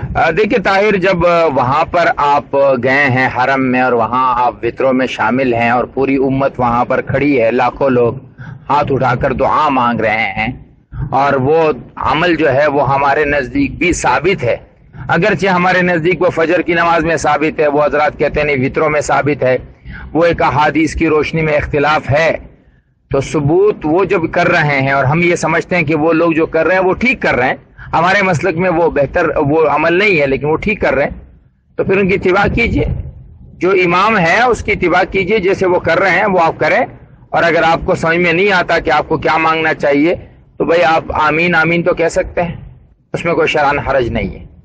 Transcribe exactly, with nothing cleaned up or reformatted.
देखिए ताहिर, जब वहां पर आप गए हैं हरम में और वहां आप वित्रों में शामिल हैं और पूरी उम्मत वहां पर खड़ी है, लाखों लोग हाथ उठाकर दुआ मांग रहे हैं और वो अमल जो है वो हमारे नजदीक भी साबित है। अगरचे हमारे नजदीक वो फजर की नमाज में साबित है, वो हजरात कहते हैं नहीं वित्रों में साबित है, वो एक अहादीस की रोशनी में इख्तिलाफ है। तो सबूत वो जब कर रहे हैं और हम ये समझते हैं कि वो लोग जो कर रहे हैं वो ठीक कर रहे हैं, हमारे मसलक में वो बेहतर वो अमल नहीं है लेकिन वो ठीक कर रहे हैं, तो फिर उनकी इत्तिबा कीजिए। जो इमाम है उसकी इत्तिबा कीजिए, जैसे वो कर रहे हैं वो आप करें। और अगर आपको समझ में नहीं आता कि आपको क्या मांगना चाहिए तो भाई आप आमीन आमीन तो कह सकते हैं, उसमें कोई शरअन हरज नहीं है।